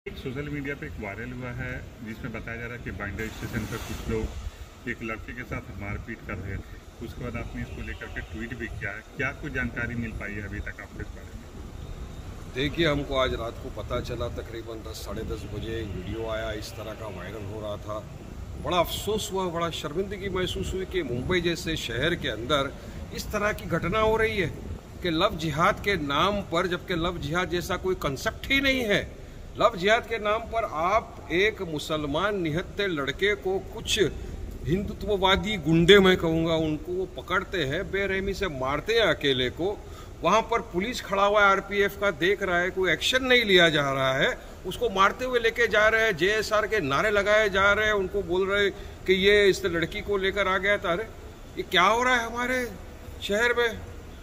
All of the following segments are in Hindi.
एक सोशल मीडिया पे एक वायरल हुआ है जिसमें बताया जा रहा है कि बांद्रा स्टेशन पर कुछ लोग एक लड़के के साथ मारपीट कर रहे थे। उसके बाद आपने इसको लेकर के ट्वीट भी किया है। क्या कुछ जानकारी मिल पाई है अभी तक आपको इस बारे में? देखिए, हमको आज रात को पता चला, तकरीबन 10 साढ़े 10 बजे एक वीडियो आया, इस तरह का वायरल हो रहा था। बड़ा अफसोस हुआ, बड़ा शर्मिंदगी महसूस हुई कि मुंबई जैसे शहर के अंदर इस तरह की घटना हो रही है कि लव जिहाद के नाम पर, जबकि लव जिहाद जैसा कोई कंसेप्ट ही नहीं है। लव जिहाद के नाम पर आप एक मुसलमान निहत्थे लड़के को कुछ हिंदुत्ववादी गुंडे, मैं कहूँगा उनको, वो पकड़ते हैं, बेरहमी से मारते हैं अकेले को। वहाँ पर पुलिस खड़ा हुआ है, आरपीएफ का, देख रहा है, कोई एक्शन नहीं लिया जा रहा है। उसको मारते हुए लेके जा रहे हैं, जेएसआर के नारे लगाए जा रहे हैं, उनको बोल रहे कि ये इस लड़की को लेकर आ गया था। अरे ये क्या हो रहा है हमारे शहर में?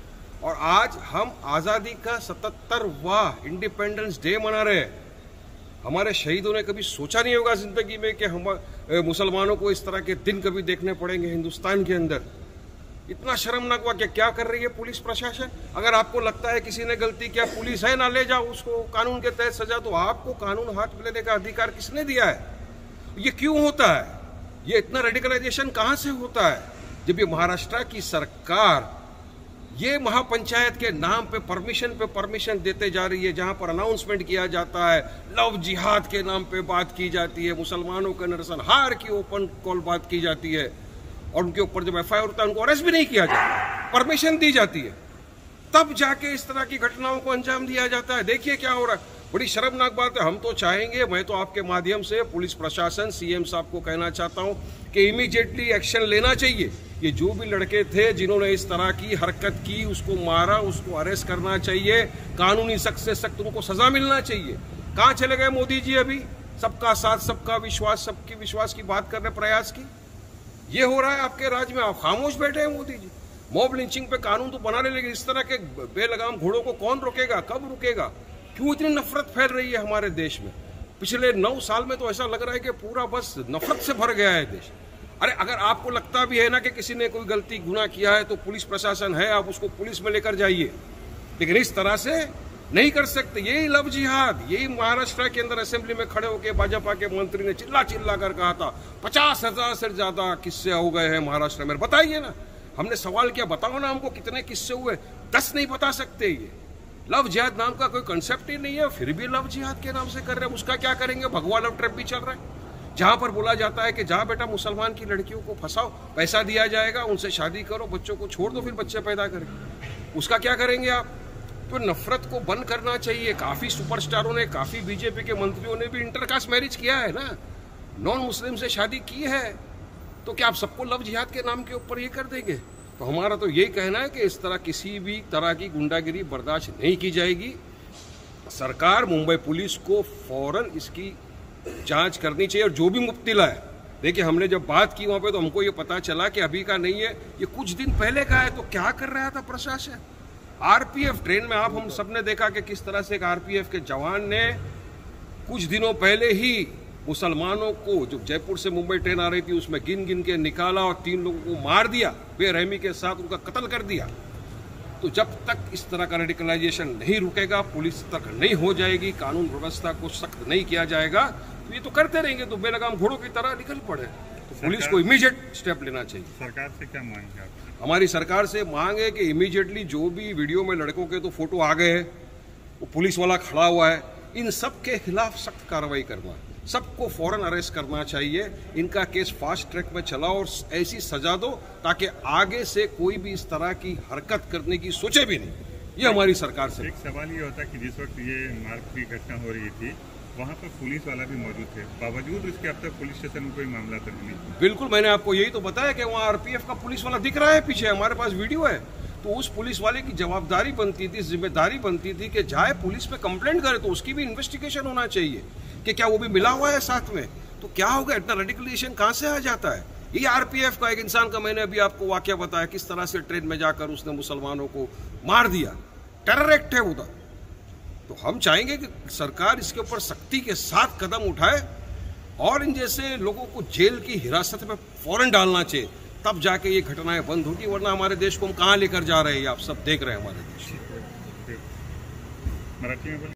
और आज हम आज़ादी का 77वां इंडिपेंडेंस डे मना रहे हैं। हमारे शहीदों ने कभी सोचा नहीं होगा जिंदगी में कि हम मुसलमानों को इस तरह के दिन कभी देखने पड़ेंगे हिंदुस्तान के अंदर। इतना शर्मनाक हुआ कि क्या कर रही है पुलिस प्रशासन। अगर आपको लगता है किसी ने गलती किया, पुलिस है ना, ले जाओ उसको कानून के तहत सजा। तो आपको कानून हाथ में लेने का अधिकार किसने दिया है? ये क्यों होता है? ये इतना रेडिकलाइजेशन कहां से होता है? जब ये महाराष्ट्र की सरकार ये महापंचायत के नाम पे परमिशन देते जा रही है, जहां पर अनाउंसमेंट किया जाता है, लव जिहाद के नाम पे बात की जाती है, मुसलमानों के नरसंहार की ओपन कॉल बात की जाती है, और उनके ऊपर जब एफआईआर होता है उनको अरेस्ट भी नहीं किया जाता, परमिशन दी जाती है, तब जाके इस तरह की घटनाओं को अंजाम दिया जाता है। देखिए क्या हो रहा है, बड़ी शर्मनाक बात है। हम तो चाहेंगे, मैं तो आपके माध्यम से पुलिस प्रशासन, सीएम साहब को कहना चाहता हूं कि इमीडिएटली एक्शन लेना चाहिए। ये जो भी लड़के थे जिन्होंने इस तरह की हरकत की, उसको मारा, उसको अरेस्ट करना चाहिए, कानूनी सख्त से सख्त उनको सजा मिलना चाहिए। कहां चले गए मोदी जी? अभी सबका साथ, सबका विश्वास, सबकी विश्वास की बात करने प्रयास की। ये हो रहा है आपके राज्य में, आप खामोश बैठे हैं मोदी जी। मॉब लिंचिंग पे कानून तो बनाने लगे, इस तरह के बेलगाम घोड़ों को कौन रोकेगा, कब रुकेगा? क्यों इतनी नफरत फैल रही है हमारे देश में? पिछले 9 साल में तो ऐसा लग रहा है कि पूरा बस नफरत से भर गया है देश। अरे अगर आपको लगता भी है ना कि किसी ने कोई गलती गुनाह किया है, तो पुलिस प्रशासन है, आप उसको पुलिस में लेकर जाइए, लेकिन इस तरह से नहीं कर सकते। यही लव जिहाद, यही महाराष्ट्र के अंदर असेंबली में खड़े होकर भाजपा के मंत्री ने चिल्ला कर कहा था 50,000 से ज्यादा किस्से हो गए हैं महाराष्ट्र में। बताइए ना, हमने सवाल किया, बताओ ना हमको कितने किस्से हुए। 10 नहीं बता सकते। ये लव जिहाद नाम का कोई कंसेप्ट ही नहीं है, फिर भी लव जिहाद के नाम से कर रहे हैं। उसका क्या करेंगे? भगवा लव ट्रैप भी चल रहा है, जहां पर बोला जाता है कि जा बेटा मुसलमान की लड़कियों को फंसाओ, पैसा दिया जाएगा, उनसे शादी करो, बच्चों को छोड़ दो, फिर बच्चे पैदा करेंगे। उसका क्या करेंगे आप? तो नफरत को बंद करना चाहिए। काफी सुपरस्टारों ने, काफी बीजेपी के मंत्रियों ने भी इंटरकास्ट मैरिज किया है ना, नॉन मुस्लिम से शादी की है। तो क्या आप सबको लव जिहाद के नाम के ऊपर ये कर देंगे? तो हमारा तो यही कहना है कि इस तरह किसी भी तरह की गुंडागिरी बर्दाश्त नहीं की जाएगी। सरकार, मुंबई पुलिस को फौरन इसकी जांच करनी चाहिए। और जो भी मुब्तिला है, देखिए हमने जब बात की वहां पे, तो हमको ये पता चला कि अभी का नहीं है, ये कुछ दिन पहले का है। तो क्या कर रहा था प्रशासन? आरपीएफ ट्रेन में आप हम सबने देखा कि किस तरह से एक आरपीएफ के जवान ने कुछ दिनों पहले ही मुसलमानों को, जो जयपुर से मुंबई ट्रेन आ रही थी, उसमें गिन के निकाला और 3 लोगों को मार दिया, बेरहमी के साथ उनका कत्ल कर दिया। तो जब तक इस तरह का रेडिकलाइजेशन नहीं रुकेगा, पुलिस तक नहीं हो जाएगी, कानून व्यवस्था को सख्त नहीं किया जाएगा, तो ये तो करते रहेंगे, तो बेलगाम घोड़ों की तरह निकल पड़े। तो पुलिस को इमीडिएट स्टेप लेना चाहिए। सरकार से क्या मांग है आपकी? हमारी सरकार से मांग है कि इमीडिएटली जो भी वीडियो में लड़कों के तो फोटो आ गए हैं, वो पुलिस वाला खड़ा हुआ है, इन सब के खिलाफ सख्त कार्रवाई करना, सबको फौरन अरेस्ट करना चाहिए, इनका केस फास्ट ट्रैक में चलाओ और ऐसी सजा दो ताकि आगे से कोई भी इस तरह की हरकत करने की सोचे भी नहीं। ये हमारी सरकार से। एक सवाल ये होता है कि जिस वक्त ये मारपीट की घटना हो रही थी, वहाँ पर पुलिस वाला भी मौजूद थे, बावजूद उसके अब तक पुलिस स्टेशन में कोई मामला तो नहीं। बिल्कुल, मैंने आपको यही तो बताया कि वहाँ आरपीएफ का पुलिस वाला दिख रहा है पीछे, हमारे पास वीडियो है। तो उस पुलिस वाले की जवाबदारी बनती थी, जिम्मेदारी बनती थी कि जाए पुलिस पे कंप्लेंट करे, तो उसकी भी इन्वेस्टिगेशन होना चाहिए कि क्या वो भी मिला हुआ है साथ में। तो क्या होगा? इतना रेडिकलाइजेशन कहां से आ जाता है? ये आरपीएफ का एक इंसान का, मैंने अभी आपको वाकया बताया किस तरह से ट्रेन में जाकर उसने मुसलमानों को मार दिया, टेरर एक्ट है उधर। तो हम चाहेंगे कि सरकार इसके ऊपर सख्ती के साथ कदम उठाए और इन जैसे लोगों को जेल की हिरासत में फौरन डालना चाहिए, तब जाके ये घटनाएं बंद होगी। वरना हमारे देश को हम कहां लेकर जा रहे हैं, आप सब देख रहे हैं हमारे देश। मराठी में